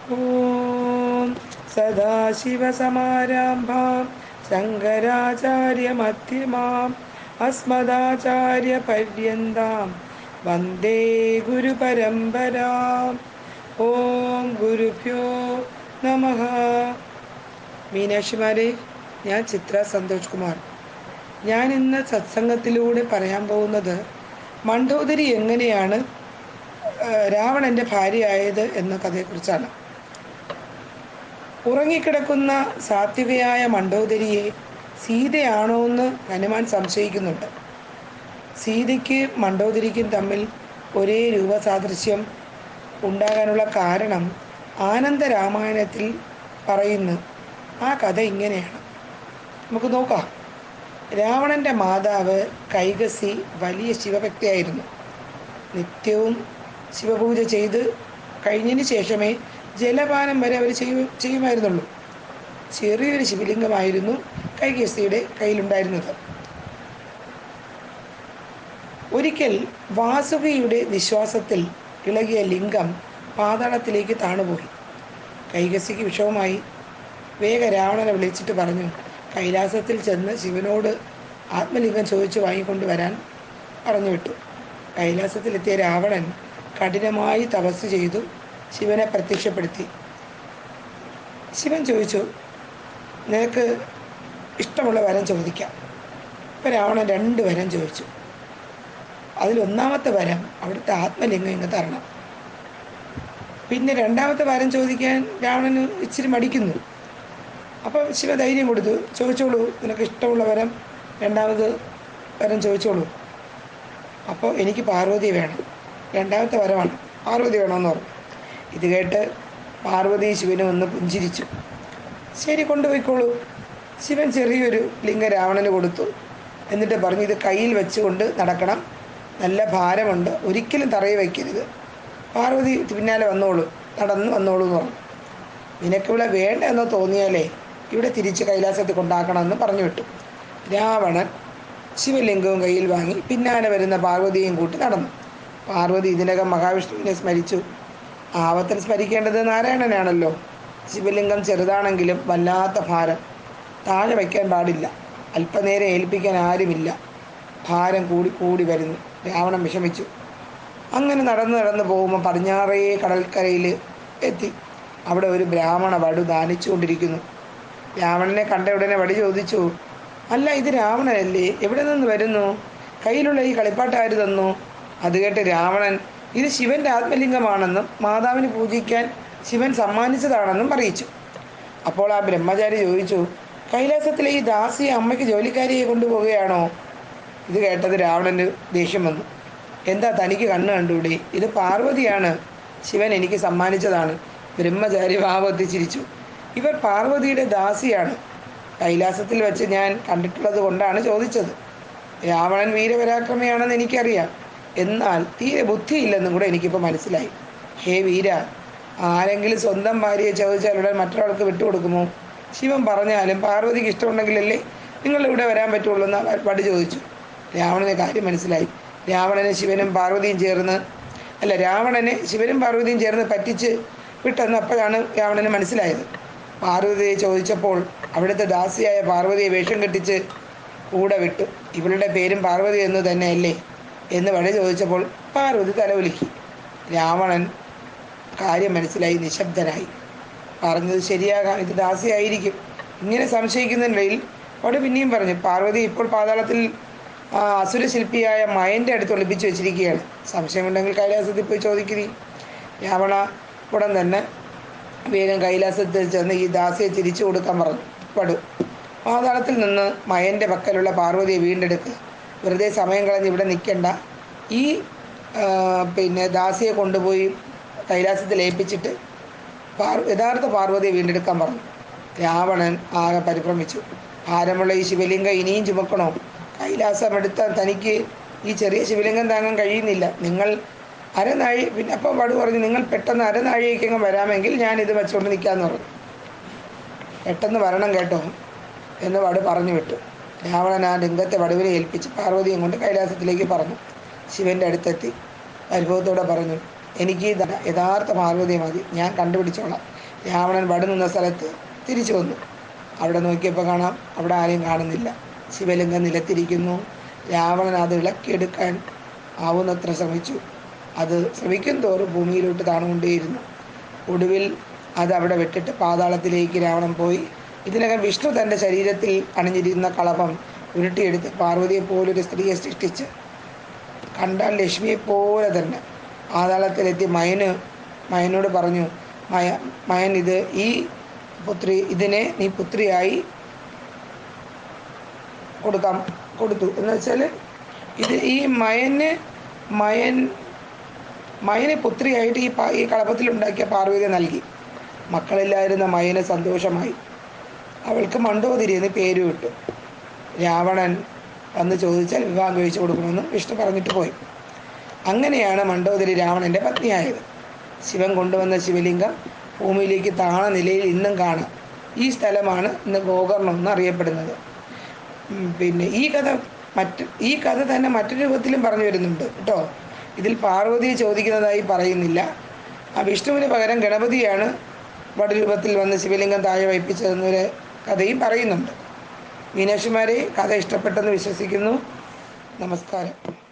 ഓം സദാശിവസമാരംഭാം ശങ്കരാചാര്യമധ്യമാം അസ്മദാചാര്യപര്യന്താം വന്ദേ ഗുരുപരമ്പരാം. ഓം ഗുരുഭ്യോ നമഃ. മീനാക്ഷിമാരെ, ഞാൻ ചിത്ര സന്തോഷ് കുമാർ. ഞാൻ ഇന്ന് സത്സംഗത്തിലൂടെ പറയാൻ പോകുന്നത് മണ്ഡോദരി എങ്ങനെയാണ് രാവണൻ്റെ ഭാര്യയായത് എന്ന കഥയെക്കുറിച്ചാണ്. ഉറങ്ങിക്കിടക്കുന്ന സാത്വികയായ മണ്ഡോദരിയെ സീതയാണോ എന്ന് ഹനുമാൻ സംശയിക്കുന്നുണ്ട്. സീതയ്ക്ക് മണ്ഡോദരിക്കും തമ്മിൽ ഒരേ രൂപസാദൃശ്യം ഉണ്ടാകാനുള്ള കാരണം ആനന്ദരാമായണത്തിൽ പറയുന്നു. ആ കഥ ഇങ്ങനെയാണ്, നമുക്ക് നോക്കാം. രാവണൻ്റെ മാതാവ് കൈകസി വലിയ ശിവഭക്തിയായിരുന്നു. നിത്യവും ശിവപൂജ ചെയ്ത് കഴിഞ്ഞതിന് ശേഷമേ ജലപാനം വരെ അവർ ചെയ്യുമായിരുന്നുള്ളൂ. ചെറിയൊരു ശിവലിംഗമായിരുന്നു കൈകസിയുടെ കയ്യിലുണ്ടായിരുന്നത്. ഒരിക്കൽ വാസുകിയുടെ വിശ്വാസത്തിൽ ഇളകിയ ലിംഗം പാതാളത്തിലേക്ക് താണുപോയി. കൈകസിക്ക് വിഷമമായി. വേഗ രാവണനെ വിളിച്ചിട്ട് പറഞ്ഞു, കൈലാസത്തിൽ ചെന്ന് ശിവനോട് ആത്മലിംഗം ചോദിച്ചു വാങ്ങിക്കൊണ്ടുവരാൻ പറഞ്ഞു വിട്ടു. കൈലാസത്തിലെത്തിയ രാവണൻ കഠിനമായി തപസ് ചെയ്തു ശിവനെ പ്രത്യക്ഷപ്പെടുത്തി. ശിവൻ ചോദിച്ചു, നിനക്ക് ഇഷ്ടമുള്ള വരം ചോദിക്കാം. ഇപ്പം രാവണൻ 2 വരം ചോദിച്ചു. അതിലൊന്നാമത്തെ വരം അവിടുത്തെ ആത്മലിംഗം ഇങ്ങ് തരണം. പിന്നെ 2ാമത്തെ വരം ചോദിക്കാൻ രാവണന് ഇച്ചിരി മടിക്കുന്നു. അപ്പോൾ ശിവ ധൈര്യം കൊടുത്തു, ചോദിച്ചോളൂ, നിനക്ക് ഇഷ്ടമുള്ള വരം 2ാമത് വരം ചോദിച്ചോളൂ. അപ്പോൾ എനിക്ക് പാർവതി വേണം, 2ാമത്തെ വരമാണ്, പാർവതി വേണമെന്ന് പറഞ്ഞു. ഇത് കേട്ട് പാർവതി ശിവനും ഒന്ന് പുഞ്ചിരിച്ചു. ശരി, കൊണ്ടുപോയിക്കോളൂ. ശിവൻ ചെറിയൊരു ലിംഗ രാവണന് കൊടുത്തു. എന്നിട്ട് പറഞ്ഞു, ഇത് കയ്യിൽ വെച്ചുകൊണ്ട് നടക്കണം, നല്ല ഭാരമുണ്ട്, ഒരിക്കലും തറയിൽ വയ്ക്കരുത്. പാർവതി പിന്നാലെ വന്നോളൂ, നടന്ന് വന്നോളൂ എന്ന് പറഞ്ഞു. നിനക്കിവിടെ വേണ്ട എന്ന് തോന്നിയാലേ ഇവിടെ തിരിച്ച് കൈലാസത്തിൽ കൊണ്ടാക്കണമെന്ന് പറഞ്ഞു വിട്ടു. രാവണൻ ശിവലിംഗവും കയ്യിൽ വാങ്ങി പിന്നാലെ വരുന്ന പാർവതിയെയും കൂട്ടി നടന്നു. പാർവതി ഇതിനകം മഹാവിഷ്ണുവിനെ സ്മരിച്ചു. ആവത്തൻ സ്മരിക്കേണ്ടത് നാരായണനാണല്ലോ. ശിവലിംഗം ചെറുതാണെങ്കിലും വല്ലാത്ത ഭാരം, താഴെ വയ്ക്കാൻ പാടില്ല, അല്പനേരം ഏൽപ്പിക്കാൻ ആരുമില്ല, ഭാരം കൂടി കൂടി വരുന്നു. രാവണൻ വിഷമിച്ചു. അങ്ങനെ നടന്ന് പോകുമ്പോൾ പടിഞ്ഞാറേ കടൽക്കരയിൽ എത്തി. അവിടെ ഒരു ബ്രാഹ്മണ വടു ദാനിച്ചുകൊണ്ടിരിക്കുന്നു. രാവണനെ കണ്ട ഉടനെ വടി ചോദിച്ചു, അല്ല, ഇത് രാവണനല്ലേ, എവിടെ നിന്ന് വരുന്നു? കയ്യിലുള്ള ഈ കളിപ്പാട്ട് ആര് തന്നു? അത് കേട്ട് രാവണൻ ഇത് ശിവൻ്റെ ആത്മലിംഗമാണെന്നും മാതാവിന് പൂജിക്കാൻ ശിവൻ സമ്മാനിച്ചതാണെന്നും അറിയിച്ചു. അപ്പോൾ ആ ബ്രഹ്മചാരി ചോദിച്ചു, കൈലാസത്തിലെ ഈ ദാസിയെ അമ്മയ്ക്ക് ജോലിക്കാരിയെ കൊണ്ടുപോവുകയാണോ? ഇത് കേട്ടത് രാവണന് ദേഷ്യം വന്നു. എന്താ, തനിക്ക് കണ്ണ് കണ്ടൂടെ? ഇത് പാർവതിയാണ്, ശിവൻ എനിക്ക് സമ്മാനിച്ചതാണ്. ബ്രഹ്മചാരി ഭാവത്തിൽ ചിരിച്ചു. ഇവർ പാർവതിയുടെ ദാസിയാണ്, കൈലാസത്തിൽ വെച്ച് ഞാൻ കണ്ടിട്ടുള്ളത് കൊണ്ടാണ് ചോദിച്ചത്. രാവണൻ വീരപരാക്രമിയാണെന്ന് എനിക്കറിയാം, എന്നാൽ തീരെ ബുദ്ധിയില്ലെന്നും കൂടെ എനിക്കിപ്പോൾ മനസ്സിലായി. ഹേ വീര, ആരെങ്കിലും സ്വന്തം ഭാര്യയെ ചോദിച്ചാൽ ഉടൻ മറ്റൊരാൾക്ക് വിട്ടുകൊടുക്കുമോ? ശിവൻ പറഞ്ഞാലും പാർവതിക്ക് ഇഷ്ടമുണ്ടെങ്കിലല്ലേ നിങ്ങളിവിടെ വരാൻ പറ്റുള്ളൂ എന്ന് വടി ചോദിച്ചു. രാവണന് കാര്യം മനസ്സിലായി. രാവണനെ ശിവനും പാർവതിയും ചേർന്ന് പറ്റിച്ച് വിട്ടെന്ന് അപ്പോഴാണ് രാവണന് മനസ്സിലായത്. പാർവതിയെ ചോദിച്ചപ്പോൾ അവിടുത്തെ ദാസിയായ പാർവതിയെ വേഷം കെട്ടിച്ച് കൂടെ വിട്ടു. ഇവളുടെ പേരും പാർവതി എന്ന് തന്നെയല്ലേ എന്ന് വടി ചോദിച്ചപ്പോൾ പാർവതി തലകുലുക്കി. രാവണൻ കാര്യം മനസ്സിലായി, നിശബ്ദനായി. പറഞ്ഞത് ശരിയാകാം, ഇത് ദാസിയായിരിക്കും. ഇങ്ങനെ സംശയിക്കുന്നതിനിടയിൽ വടി പിന്നെയും പറഞ്ഞു, പാർവതി ഇപ്പോൾ പാതാളത്തിൽ അസുരശില്പിയായ മയൻ്റെ അടുത്ത് ഒളിപ്പിച്ച് വെച്ചിരിക്കുകയാണ്. സംശയമുണ്ടെങ്കിൽ കൈലാസത്തിൽ പോയി ചോദിക്കുക. രാവണ ഉടൻ തന്നെ വേഗം കൈലാസത്തിൽ ചെന്ന് ഈ ദാസിയെ തിരിച്ചു കൊടുക്കാൻ പറഞ്ഞു. വടു പാതാളത്തിൽ നിന്ന് മയൻ്റെ പക്കലുള്ള പാർവതിയെ വീണ്ടെടുക്കുക, വെറുതെ സമയം കളഞ്ഞ് ഇവിടെ നിൽക്കേണ്ട, ഈ ദാസിയെ കൊണ്ടുപോയി കൈലാസത്തിൽ ഏൽപ്പിച്ചിട്ട് യഥാർത്ഥ പാർവതിയെ വീണ്ടെടുക്കാൻ പറഞ്ഞു. രാവണൻ ആകെ പരിഭ്രമിച്ചു. ഭാരമുള്ള ഈ ശിവലിംഗം ഇനിയും ചുമക്കണോ? കൈലാസം എടുത്താൽ തനിക്ക് ഈ ചെറിയ ശിവലിംഗം താങ്ങാൻ കഴിയുന്നില്ല. നിങ്ങൾ പിന്നെ അപ്പം വടു പറഞ്ഞു, നിങ്ങൾ പെട്ടെന്ന് അരനാഴികയ്ക്കങ്ങ് വരാമെങ്കിൽ ഞാനിത് വെച്ചുകൊണ്ട് നിൽക്കാമെന്ന് പറഞ്ഞു. പെട്ടെന്ന് വരണം കേട്ടോ എന്ന് വടു പറഞ്ഞു വിട്ടു. രാവണൻ ആ ലിംഗത്തെ വടുവിനെ ഏൽപ്പിച്ച് പാർവതിയും കൊണ്ട് കൈലാസത്തിലേക്ക് പറഞ്ഞു. ശിവൻ്റെ അടുത്തെത്തി പരിഭവത്തോടെ പറഞ്ഞു, എനിക്ക് യഥാർത്ഥ പാർവതിയെ മതി, ഞാൻ കണ്ടുപിടിച്ചോളാം. രാവണൻ വടു നിന്ന സ്ഥലത്ത് തിരിച്ചു വന്നു. അവിടെ നോക്കിയപ്പോൾ കാണാം, അവിടെ ആരെയും കാണുന്നില്ല. ശിവലിംഗം നിലത്തിരിക്കുന്നു. രാവണൻ അത് ഇളക്കിയെടുക്കാൻ ആവുന്നത്ര ശ്രമിച്ചു. അത് ശ്രമിക്കും തോറും ഭൂമിയിലോട്ട് താണുകൊണ്ടേയിരുന്നു. ഒടുവിൽ അത് അവിടെ വിട്ടിട്ട് പാതാളത്തിലേക്ക് രാവണൻ പോയി. ഇതിനകം വിഷ്ണു തൻ്റെ ശരീരത്തിൽ അണിഞ്ഞിരുന്ന കളഭം ഉരുട്ടിയെടുത്ത് പാർവതിയെ പോലൊരു സ്ത്രീയെ സൃഷ്ടിച്ച്, കണ്ടാൽ ലക്ഷ്മിയെപ്പോലെ തന്നെ പാതാളത്തിലെത്തി മയനോട് പറഞ്ഞു, മയൻ ഇതിനെ നീ പുത്രിയായി കൊടുത്തു എന്ന് വെച്ചാൽ ഈ മയനെ പുത്രിയായിട്ട് ഈ കളഭത്തിലുണ്ടാക്കിയ പാർവതിയെ നൽകി. മക്കളില്ലായിരുന്ന മയന് സന്തോഷമായി. അവൾക്ക് മണ്ഡോദരി എന്ന് പേര് ഇട്ടു. രാവണൻ വന്ന് ചോദിച്ചാൽ വിവാഹം കഴിച്ചു കൊടുക്കണമെന്ന് വിഷ്ണു പറഞ്ഞിട്ട് പോയി. അങ്ങനെയാണ് മണ്ഡോദരി രാവണൻ്റെ പത്നിയായത്. ശിവൻ കൊണ്ടുവന്ന ശിവലിംഗം ഭൂമിയിലേക്ക് താണ നിലയിൽ ഇന്നും കാണാം. ഈ സ്ഥലമാണ് ഇന്ന് ഗോകർണം എന്ന് അറിയപ്പെടുന്നത്. പിന്നെ ഈ കഥ തന്നെ മറ്റൊരു രൂപത്തിലും പറഞ്ഞു വരുന്നുണ്ട് കേട്ടോ. ഇതിൽ പാർവതിയെ ചോദിക്കുന്നതായി പറയുന്നില്ല. ആ വിഷ്ണുവിന് പകരം ഗണപതിയാണ് വടരൂപത്തിൽ വന്ന് ശിവലിംഗം താഴെ വയ്പ്പിച്ചതെന്നൊരു കഥയും പറയുന്നുണ്ട്. മീനാക്ഷിമാരെ, കഥ ഇഷ്ടപ്പെട്ടെന്ന് വിശ്വസിക്കുന്നു. നമസ്കാരം.